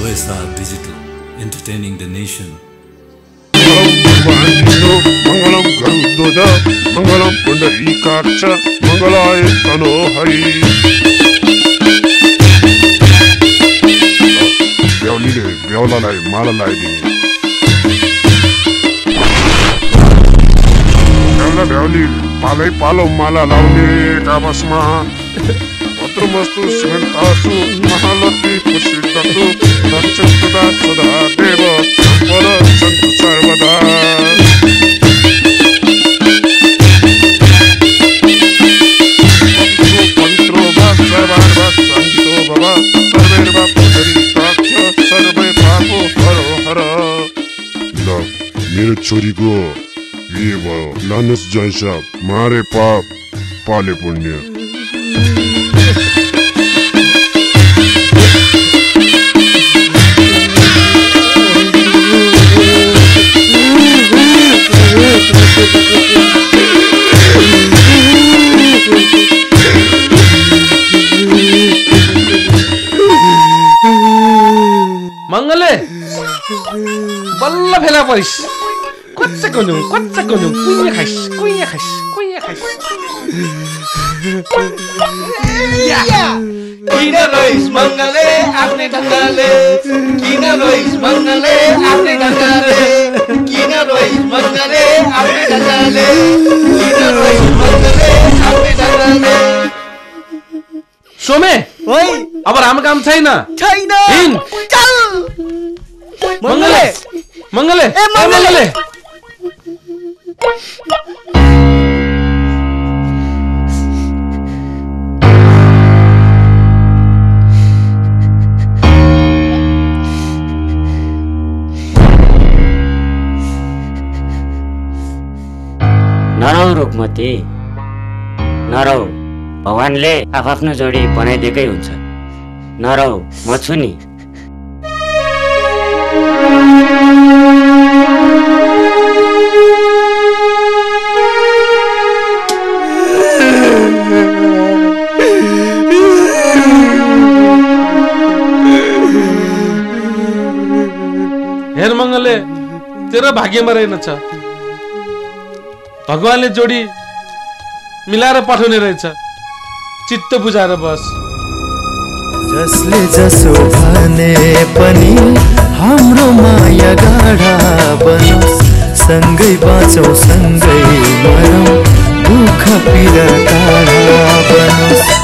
OSR Digital, entertaining the nation. Mangalam Garudoja, Mangalam Pundarikaksha, Mangalay Tanohari. Vyolile, Vyolalai, Malalai. Vyoli, Palai Palo Malalauni, Kabasma. Mastu Simentasu, Mahalati, Pushitatu, Nachatuda, Sada, Deva, Sampara, Santu Sarvada. Pantro, Bhaksavar, Santo Baba, Sarva, Pudari, Kaksha, Sarva, Papo, Haro, Hara. Lo, मेरो छोरीको बिहे भयो लानुस जैसा मारे पाप पाले पुण्य मंगले बल्ल फेला परिस कच्चा कोनु कुइया खाइस किन रोइस मंगले आफ्नै ढंगले किन रोइस मंगले आफ्नै ढंगले किन रोइस मंगले आफ्नै ढंगले किन रोइस मंगले आफ्नै ढंगले सोमे ओइ अब राम्रो काम छैन हिन चल मंगले मंगले ए मंगले नरौ रुखमती नरौ भगवानले आफ्नो जोडी बनाइदिएकै हुन्छ नरौ म छु नि हेर मंगले तेरो भाग्यमा रहेनछ भगवानले जोडी मिलाएर पठाउने रहेछ चित्त बुझाएर बस जसले जसो भने पनि हाम्रो माया गाढा बनोस् सँगै बाँचौँ सँगै मरौँ दुःख पीडा टाढा बनोस्